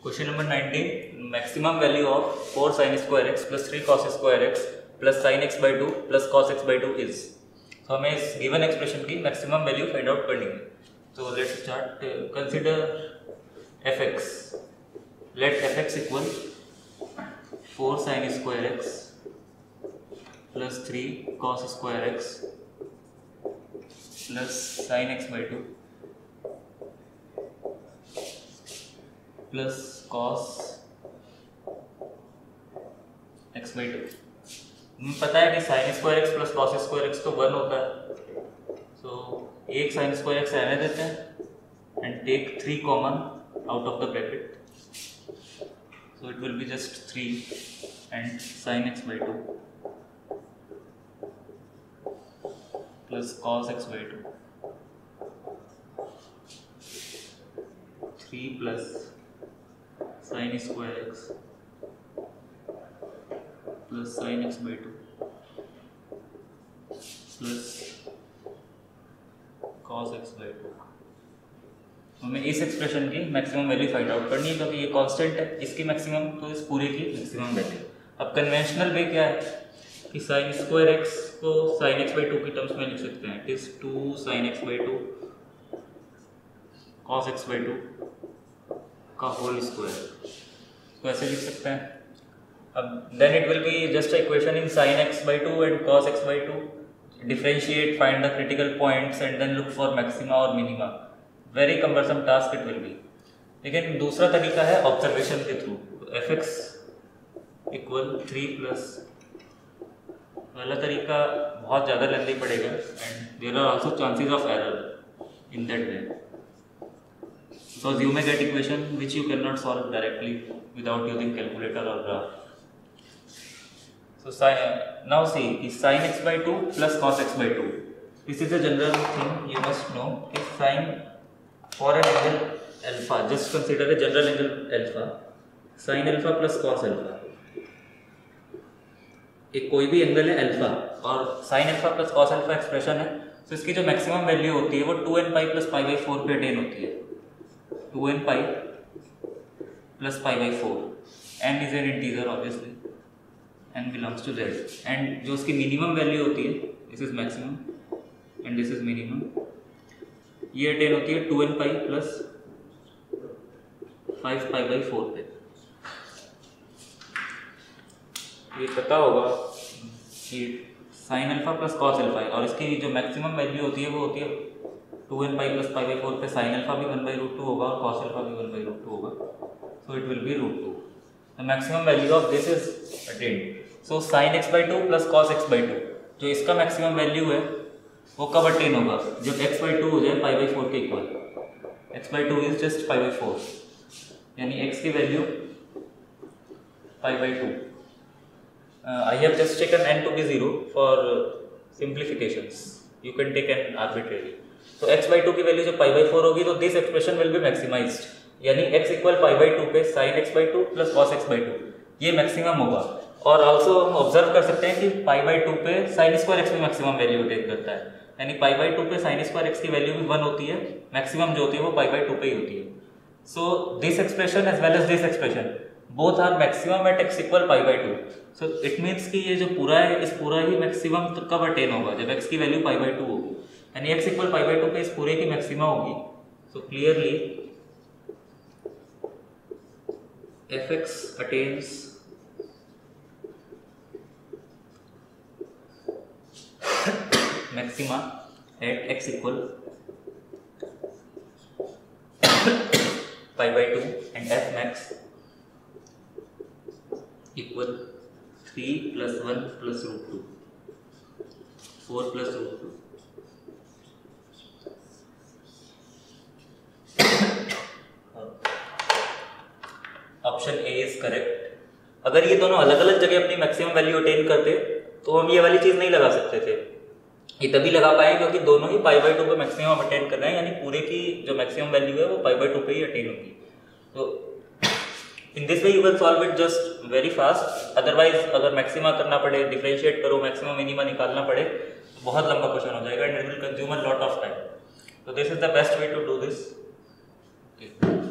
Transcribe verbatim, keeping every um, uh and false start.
Question number nineteen, maximum value of four sin square x plus three cos square x plus sin x by two plus cos x by two is. तो हमें इस given expression की maximum value find out करनी है. So let's start. Uh, consider fx. Let fx equal four sin square x plus three cos square x plus sin x by two plus cos x by two. हमें पता है कि sine square x plus cos square x तो one होता है, so so, एक sine square x रहने देते हैं and take three common out of the bracket, so it will be just three and sine x by two plus cos x by two, three plus sin square x plus sin x by two plus cos x by two. हमें इस expression की maximum value find out करनी है क्योंकि ये constant है, इसकी maximum तो इस पूरे की मैक्सिमम वैल्यू. अब कन्वेंशनल वे क्या है कि sin स्क्वायर x को sin x by टू की टर्म्स में लिख सकते हैं. It is two sin x by two cos x by two का होल स्क्वायर, तो ऐसे लिख सकते हैं. अब then it will be just equation in sin x by two and cos x by two, differentiate, find the critical points and then look for maxima और minima. Very cumbersome task it will be. लेकिन दूसरा तरीका है observation के through. fx equal three plus, वाला तरीका बहुत ज़्यादा लेंथी पड़ेगा and there are also chances of error in that way. Because you may get equation which you cannot solve directly without using calculator or graph. So sin, now see is sin x by two plus cos x by two. This is a general thing you must know. If sin for an angle alpha, just consider a general angle alpha, sin alpha plus cos alpha. एक कोई भी angle है alpha और sin alpha plus cos alpha expression है, तो इसकी जो maximum value होती है वो two n pi plus pi by four पे अटेन होती है. Two n pi plus pi by four. n is an integer obviously, n belongs to z, and जो उसकी मिनिमम वैल्यू होती है, this is maximum and this is minimum, ये attain होती है two n pi plus five pi by four पे. ये पता होगा कि sin अल्फा प्लस cos अल्फा है और इसकी जो मैक्सिमम वैल्यू होती है वो होती है two n pi plus pi by four पे. साइन अल्फा भी वन बाई रूट टू होगा और कॉस अल्फा भी वन बाई रूट टू होगा, so it will be root two. The maximum value of this is attained. So sine x by two plus cos x by two, जो इसका maximum value है वो कब attain होगा, जब x by two हो जाए पाई बाई फोर के equal. X by two is just pi by four, यानी एक्स की वैल्यू pi by two. I have just taken n to be zero for simplifications, you can take n arbitrary. तो x by two की value जब pi by four होगी तो this expression will be maximized, यानी x equal pi by two पे sin x by two plus cos x by two ये maximum होगा. और आल्सो हम ऑब्जर्व कर सकते हैं कि पाई बाई टू पे sin स्क्वायर x भी मैक्सिमम वैल्यू अटेन करता है, यानी पाई बाई टू पे sin स्क्वायर x की वैल्यू भी वन होती है, मैक्सिमम जो होती है वो पाई बाई टू पे ही होती है. So this expression as well as this expression both are maximum at x equal pi by two. So it means कि ये जो पूरा है इस पूरा ही मैक्सिमम तो कब अटेन होगा, जब x की वैल्यू पाई बाई टू होगी, यानी x equal pi by two पे इस पूरे की मैक्सिमा होगी. So clearly fx attains maxima at x equal pi by two and f max equal three plus one plus root two, four plus root two. Option A is correct. अगर ये दोनों अलग अलग जगह अपनी मैक्सिमम वैल्यू अटेन करते तो हम ये वाली चीज नहीं लगा सकते थे. ये तभी लगा पाए क्योंकि दोनों ही पाई बाई टू पे मैक्सिमम अटेन कर रहे हैं, यानी पूरे की जो मैक्सिमम वैल्यू है वो पाई बाई टू पे ही अटेन होगी. तो in this way you can solve it just very fast. Otherwise अगर मैक्सिमा करना पड़े, डिफरेंशिएट करो, मैक्सिमम मिनिमा निकालना पड़े, तो बहुत लंबा क्वेश्चन हो जाएगा and it will consume a lot of time. So this is the best way to do this. Okay.